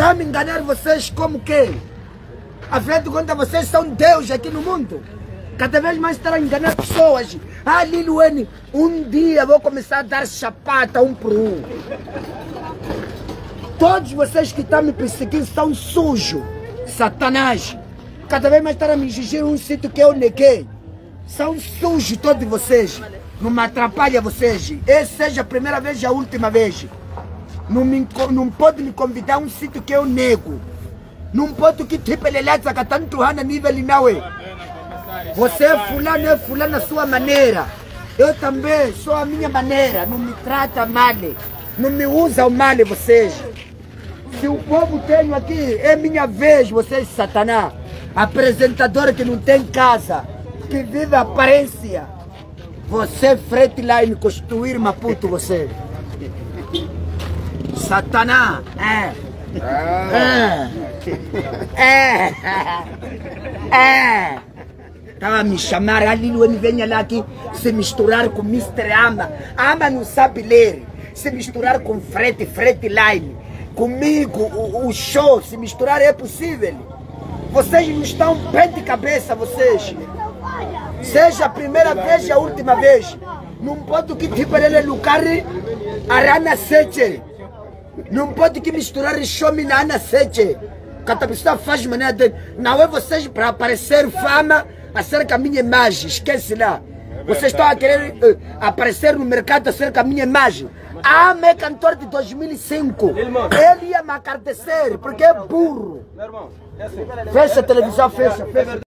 Está a me enganar vocês como que? Afinal de contas, vocês são Deus aqui no mundo. Cada vez mais estão a enganar pessoas. Ah, Lil Wayne, um dia vou começar a dar chapata um por um. Todos vocês que estão me perseguindo são sujos. Satanás. Cada vez mais estão a me exigir um sítio que eu neguei. São sujos todos vocês. Não me atrapalha vocês. Essa seja a primeira vez e a última vez. Não pode me convidar a um sítio que eu nego. Não pode que tipo ele lá tanto a nível não é. Você é fulano a sua maneira. Eu também sou a minha maneira. Não me trata mal. Não me usa o mal vocês. Se o povo tem aqui, é minha vez, vocês, Satanás. Apresentador que não tem casa, que vive a aparência. Você, Fretline, construir Maputo, você. Satanás, Estava a me chamar, a Lil Wayne venha lá aqui se misturar com Mr. Ama. Ama não sabe ler. Se misturar com Fretline. Comigo, o show, se misturar é possível. Vocês não estão bem de cabeça, vocês. Seja a primeira vez e a última vez. Não pode que tipo ele lugar arana sete. Não pode que misturar show na ana sete. Cada pessoa faz maneira dele. Não é vocês para aparecer fama acerca da minha imagem. Esquece lá. Vocês estão a querer aparecer no mercado acerca da minha imagem. Ama é cantor de 2005. Ele ia me acartecer porque é burro. Fecha a televisão, fecha.